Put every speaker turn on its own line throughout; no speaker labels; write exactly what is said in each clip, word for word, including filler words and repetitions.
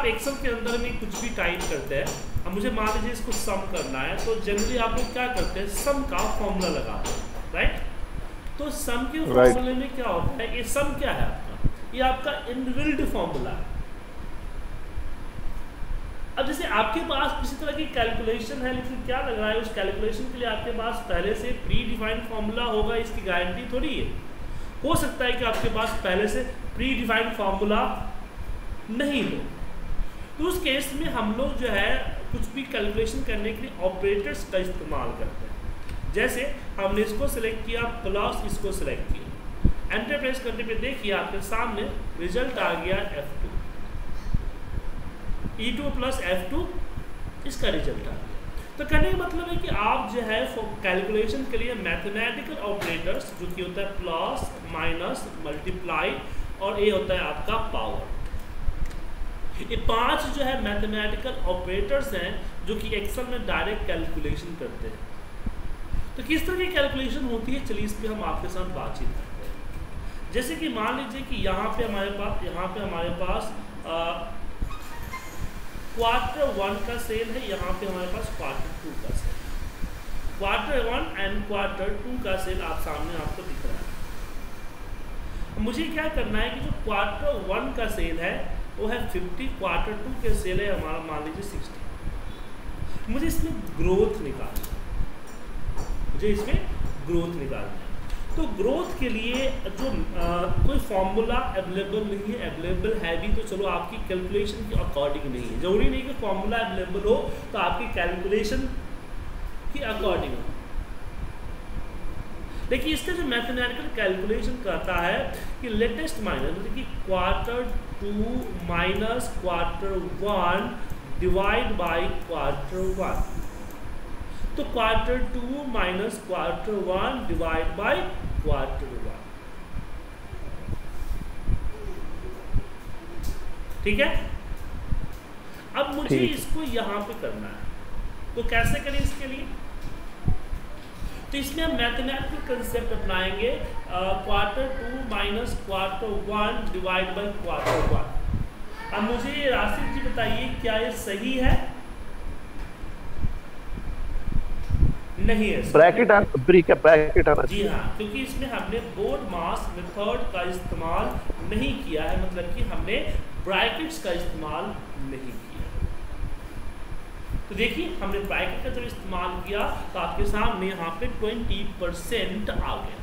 आप एक्सेल के अंदर में कुछ भी टाइप करते हैं, अब मुझे मान लीजिए इसको सम करना है, तो जनरली आप लोग क्या करते हैं, सम का फॉर्मूला लगाते हैं, राइट। तो सम के फॉर्मूले में क्या होता है, ये सम क्या है आपका, ये आपका इनबिल्ट फॉर्मूला है। अब जैसे आपके पास किसी तरह की कैलकुलेशन है, लेकिन क्या लग रहा है, उस कैलकुलेशन के लिए आपके पास पहले से प्री डिफाइंड फॉर्मूला होगा, इसकी गारंटी थोड़ी है। हो सकता है कि आपके पास पहले से प्री डिफाइंड फॉर्मूला नहीं हो, तो उस केस में हम लोग जो है कुछ भी कैलकुलेशन करने के लिए ऑपरेटर्स का इस्तेमाल करते हैं। जैसे हमने इसको सिलेक्ट किया प्लस इसको सिलेक्ट किया, एंटर प्रेस करने पे देखिए आपके सामने रिजल्ट आ गया F two, E two plus F two, इसका रिजल्ट आ गया। तो कहने का मतलब है कि आप जो है कैलकुलेशन के लिए मैथमेटिकल ऑपरेटर्स, जो कि होता है प्लस माइनस मल्टीप्लाई और ये होता है आपका पावर, ये पांच जो है मैथमेटिकल ऑपरेटर्स हैं जो कि एक्सेल में डायरेक्ट कैलकुलेशन करते हैं। तो किस तरह की कैलकुलेशन होती है, चलिए इस पर हम आपके साथ बातचीत करते हैं। जैसे कि मान लीजिए कि यहाँ पे हमारे पास यहाँ पे हमारे पास क्वार्टर वन का सेल है, यहाँ पे हमारे पास क्वार्टर टू का sale, quarter one and quarter two का सेल आप सामने आपको दिख रहा है। मुझे क्या करना है कि जो क्वार्टर वन का सेल है वो है फिफ्टी, क्वार्टर टू के सेल है हमारा मान लीजिए सिक्सटी। मुझे इसमें ग्रोथ निकालना है, मुझे इसमें ग्रोथ निकालना है। तो ग्रोथ के लिए जो आ, कोई फॉर्मूला अवेलेबल नहीं है, अवेलेबल है भी तो चलो आपकी कैलकुलेशन के अकॉर्डिंग नहीं है, जरूरी नहीं कि फॉर्मूला अवेलेबल हो तो आपकी कैलकुलेशन के अकॉर्डिंग हो। देखिए इसका जो मैथमेटिकल कैलकुलेशन करता है कि लेटेस्ट माइनस, मतलब कि quarter two minus quarter one divide by quarter one, तो quarter two minus quarter one divide by quarter one, ठीक है। अब मुझे इसको यहां पे करना है, तो कैसे करें इसके लिए, तो इसमें हम मैथमेटिकल कंसेप्ट अपनाएंगे, quarter two minus quarter one divide by quarter one. अब मुझे राशिद जी बताइए क्या ये सही है, नहीं है,
ब्रैकेट ब्रैकेट आना,
जी हाँ, क्योंकि इसमें हमने बोर्ड मास मेथड का इस्तेमाल नहीं किया है, मतलब कि हमने ब्रैकेट्स का इस्तेमाल नहीं किया। तो देखिए हमने ब्रैकेट का जब इस्तेमाल किया तो आपके सामने यहाँ पे ट्वेंटी परसेंट आ गया,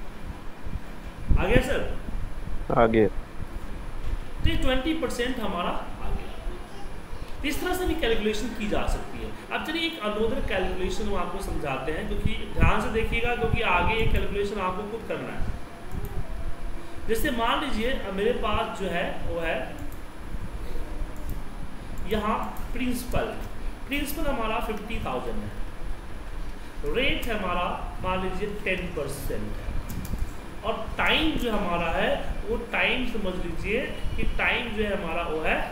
आ गया सर,
आ गया।
तो ये ट्वेंटी परसेंट हमारा आ गया। इस तरह से भी कैलकुलेशन की जा सकती है। अब चलिए एक अनोदर कैलकुलेशन हम आपको समझाते हैं, क्योंकि ध्यान से देखिएगा क्योंकि आगे ये कैलकुलेशन आपको खुद करना है। जैसे मान लीजिए मेरे पास जो है वो है यहाँ प्रिंसिपल, प्रिंसिपल हमारा फिफ्टी थाउजेंड है, रेट है हमारा मान लीजिए टेन परसेंट है, और टाइम जो हमारा है वो टाइम समझ लीजिए कि टाइम जो है हमारा वो है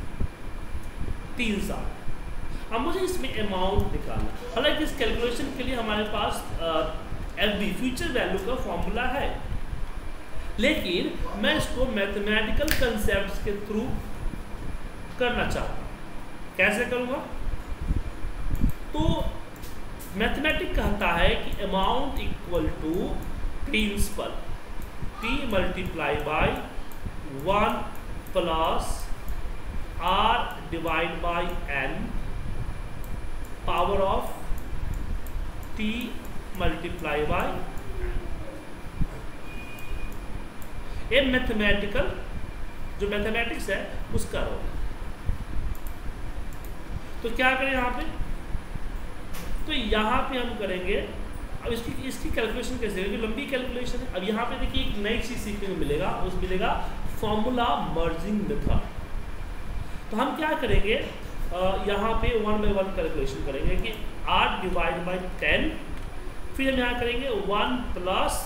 तीन साल। अब मुझे इसमें अमाउंट निकालना, हालांकि इस कैलकुलेशन के लिए हमारे पास एफ बी फ्यूचर वैल्यू का फॉर्मूला है, लेकिन मैं इसको मैथमेटिकल कंसेप्ट के थ्रू करना चाहता हूँ। कैसे करूँगा, तो मैथमेटिक कहता है कि amount equal to principal P multiply by one plus R divide by N power of T multiply by, ये मैथमेटिकल जो मैथमेटिक्स है उसका रोल। तो क्या करें यहाँ पे, तो यहाँ पे हम करेंगे, अब इसकी इसकी कैलकुलेशन कैसे होगी, लंबी कैलकुलेशन है। अब यहाँ पे देखिए एक नई चीज सीखने को मिलेगा, उस मिलेगा फॉर्मूला मर्जिंग मेथड। तो हम क्या करेंगे, यहाँ पे वन बाई वन कैलकुलेशन करेंगे कि आठ डिवाइड बाई टेन, फिर हम यहाँ करेंगे वन प्लस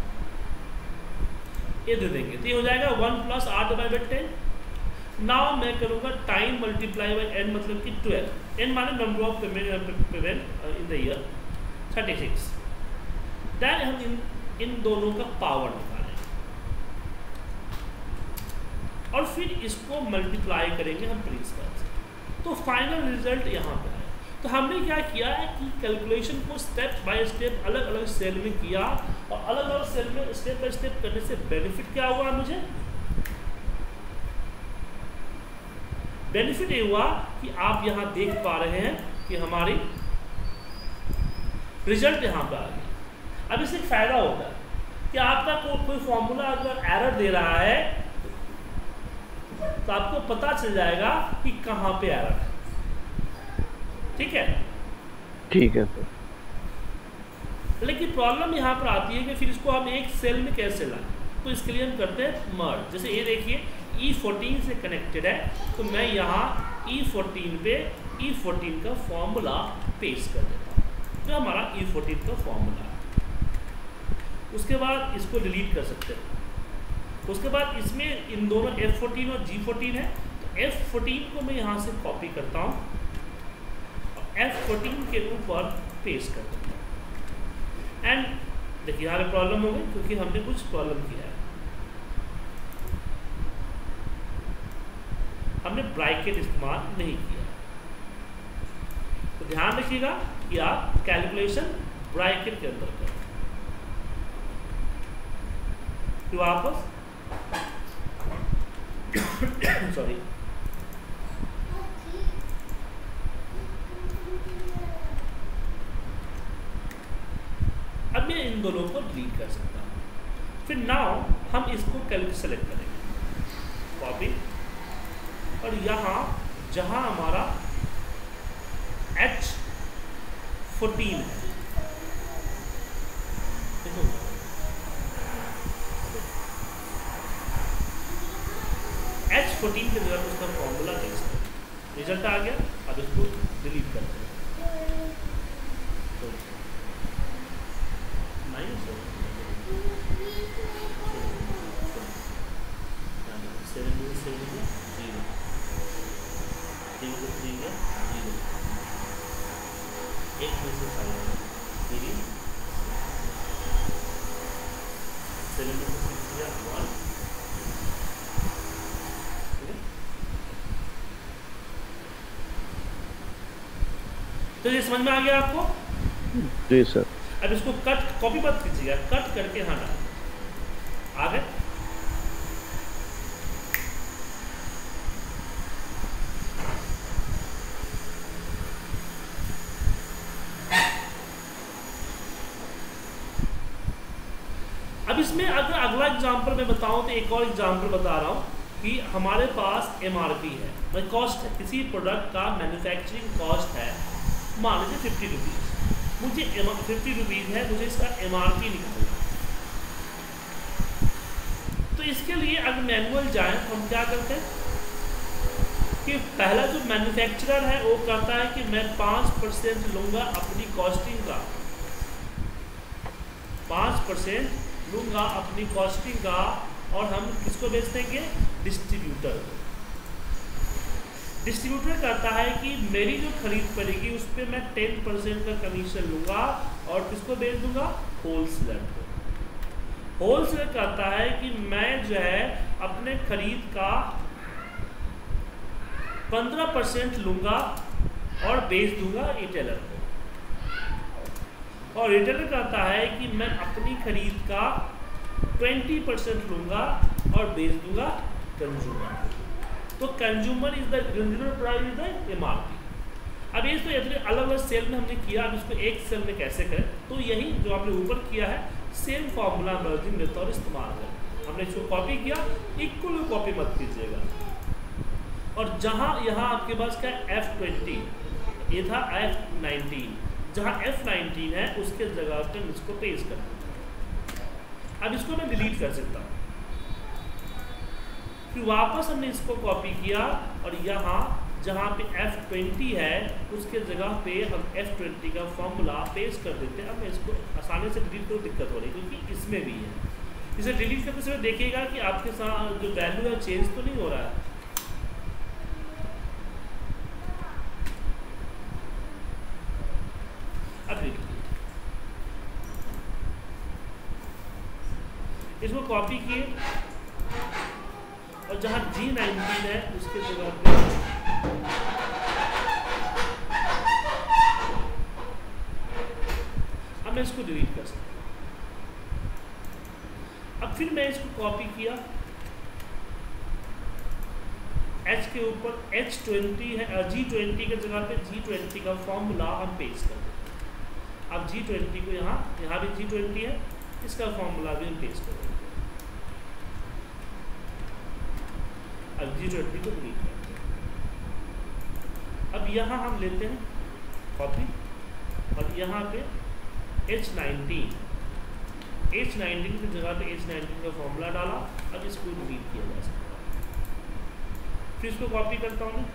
ये दे देंगे, तो ये हो जाएगा वन प्लस आठ डिवाइड बाई टेन। नाउ मैं करूँगा टाइम मल्टीप्लाई बाई एन, मतलब कि ट्वेल्व, एन माने number of payment in the year thirty six. Then हम इन इन दोनों का पावर निकालें, और फिर इसको मल्टीप्लाई करेंगे हम प्रिंसिपल से, तो फाइनल रिजल्ट यहाँ पर है। तो हमने क्या किया है कि कैलकुलेशन को स्टेप बाय स्टेप अलग अलग सेल में किया, और अलग अलग सेल में स्टेप बाय स्टेप करने से बेनिफिट क्या हुआ मुझे? बेनिफिट ये हुआ कि आप यहाँ देख पा रहे हैं कि हमारी रिजल्ट यहाँ पे आ गया। अब इससे फायदा होता है कि आपका को, कोई फॉर्मूला अगर एरर दे रहा है तो आपको पता चल जाएगा कि कहाँ पे एरर है। ठीक है,
ठीक है सर।
लेकिन प्रॉब्लम यहाँ पर आती है कि फिर इसको हम एक सेल में कैसे लाएं। तो इसके लिए हम करते हैं मर्ज। जैसे ये देखिए ई फोर्टीन से कनेक्टेड है, तो मैं यहाँ ई फोर्टीन पे ई फोर्टीन का फॉर्मूला पेस्ट कर देता हूँ, जो हमारा ई फोर्टीन का फॉर्मूला है। उसके बाद इसको डिलीट कर सकते हैं। उसके बाद इसमें इन दोनों एफ फोर्टीन और जी फोर्टीन है, तो एफ फोर्टीन को मैं यहाँ से कॉपी करता हूँ, एफ फोर्टीन के ऊपर पेस्ट कर देता हूँ। एंड देखिए यहाँ पे प्रॉब्लम हो गई क्योंकि हमने कुछ प्रॉब्लम किया है, हमने ब्रैकेट इस्तेमाल नहीं किया। तो ध्यान रखिएगा कि आप कैलकुलेशन ब्रैकेट के अंदर करें। तो वापस सॉरी अब मैं इन दोनों को डिलीट कर सकता हूँ। फिर नाउ हम इसको कैलकुलेट सेलेक्ट करेंगे, कॉपी, और यहाँ जहाँ हमारा एच फोर्टीन है, एच फोर्टीन के जगह उसका फॉर्मूला पेस्ट करें। रिजल्ट आ गया, अब इसको डिलीट करते हैं। तो minus seven two seven zero, तीन को थ्री का जीरो, एक में से five three, seven two six या वन। तो ये समझ में आ गया आपको?
जी सर।
अब इसको कट कॉपी मत कीजिएगा, कट करके हाँ डाल आ गए। अब इसमें अगर अगला एग्जांपल मैं बताऊं तो एक और एग्जांपल बता रहा हूं कि हमारे पास एमआरपी है, मतलब कॉस्ट है, किसी प्रोडक्ट का मैन्युफैक्चरिंग कॉस्ट है, मान लीजिए फिफ्टी रुपीज़, मुझे फिफ्टी रुपीज़ है, मुझे इसका एमआरपी निकालना। तो इसके लिए अगर मैनुअल जाएं तो हम क्या करते हैं कि पहला जो मैन्युफैक्चरर है वो कहता है कि मैं पाँच परसेंट लूँगा अपनी कॉस्टिंग का, पाँच परसेंट लूँगा अपनी कॉस्टिंग का, और हम किसको बेच देंगे? डिस्ट्रीब्यूटर को। डिस्ट्रीब्यूटर कहता है कि मेरी जो खरीद पड़ेगी उस पर मैं टेन परसेंट का कमीशन लूँगा, और किसको बेच दूंगा? होलसेलर को। होलसेलर कहता है कि मैं जो है अपने खरीद का पंद्रह परसेंट लूँगा और बेच दूंगा रिटेलर को, और रिटेलर कहता है कि मैं अपनी खरीद का बीस परसेंट लूँगा और बेच दूंगा कंज्यूमर को। तो consumer is the consumer price is the MRP. अब ये तो इतने अलग अलग सेल में हमने किया, अब इसको एक सेल में कैसे करें? तो यही जो आपने ऊपर किया है सेम फार्मूला मर्जिंग मेथड इस्तेमाल करें। हमने इसको कॉपी किया, इक्वल कॉपी मत कीजिएगा, और जहाँ यहाँ आपके पास क्या एफ ट्वेंटी, ये था एफ नाइनटीन, जहाँ एफ नाइनटीन है उसके जगह पर इसको पेस्ट कर देता हूँ। अब इसको मैं डिलीट कर सकता हूँ। फिर वापस हमने इसको कॉपी किया, और यहाँ जहाँ पे एफ ट्वेंटी है उसके जगह पे हम एफ ट्वेंटी का फॉर्मूला पेस्ट कर देते हैं। अब मैं इसको आसानी से डिलीट करो, दिक्कत हो रही क्योंकि इसमें भी है। इसे डिलीट करते समय देखिएगा कि आपके साथ जो वैल्यू है चेंज तो नहीं हो रहा है। अब देखिए इसको कॉपी किए, और और जहाँ जी नाइनटीन है उसके जगह पे अब मैं इसको डिलीट कर सकता हूँ। अब फिर मैं इसको कॉपी किया, H के ऊपर एच ट्वेंटी है, जी ट्वेंटी के जगह पे जी ट्वेंटी का फॉर्मूला हम पेस्ट कर देंगे। अब जी ट्वेंटी को यहाँ यहाँ भी जी ट्वेंटी है, इसका फॉर्मूला भी हम पेस्ट करेंगे। अब जी ट्वेंटी को डिलीट करते हैं। अब यहाँ हम लेते हैं कॉपी और यहाँ पे एच नाइनटीन एच नाइनटीन की जगह पे एच नाइनटीन का फॉर्मूला डाला। अब इसको डिलीट किया जा सकता है। फिर इसको कॉपी करता हूँ,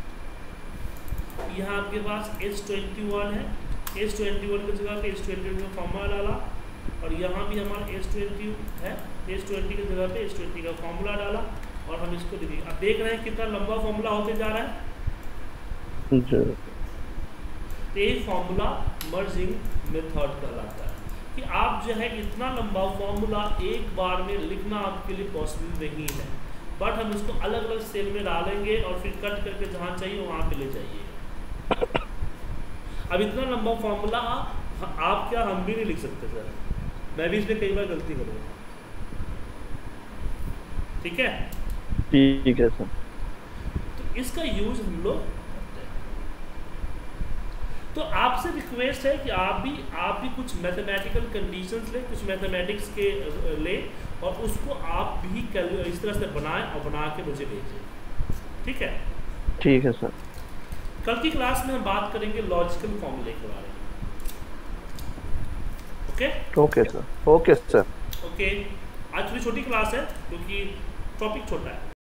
यहाँ आपके पास एच ट्वेंटी वन है, एच ट्वेंटी वन की जगह पे एच ट्वेंटी वन का फॉर्मूला डाला और यहाँ भी हमारा एच ट्वेंटी है, एच ट्वेंटी की जगह पे एच ट्वेंटी का फॉर्मूला डाला और हम इसको डिलीट। अब देख रहे हैं कितना लंबा फॉर्मूला होते जा रहा है। तो ये फॉर्मूला मर्जिंग मेथड कहलाता है कि आप जो है इतना लंबा फॉर्मूला एक बार में लिखना आपके लिए पॉसिबल नहीं है, बट हम इसको अलग अलग सेल में डालेंगे और फिर कट करके जहाँ चाहिए वहाँ पे ले जाइए। अब इतना लंबा फॉर्मूला आप क्या हम भी नहीं लिख सकते सर, मैं भी इसमें कई बार गलती करूँगा। ठीक है
ठीक है सर।
तो इसका यूज हम लोग करते हैं। तो आपसे रिक्वेस्ट है कि आप भी आप भी कुछ मैथमेटिकल कंडीशंस ले, कुछ मैथमेटिक्स के ले और उसको आप भी इस तरह से बनाएं और बना के मुझे भेजें। ठीक है
ठीक है सर।
कल की क्लास में हम बात करेंगे लॉजिकल फॉर्मूले के बारे में। Okay
okay sir. Okay sir.
Okay आज थोड़ी छोटी क्लास है क्योंकि टॉपिक छोटा है।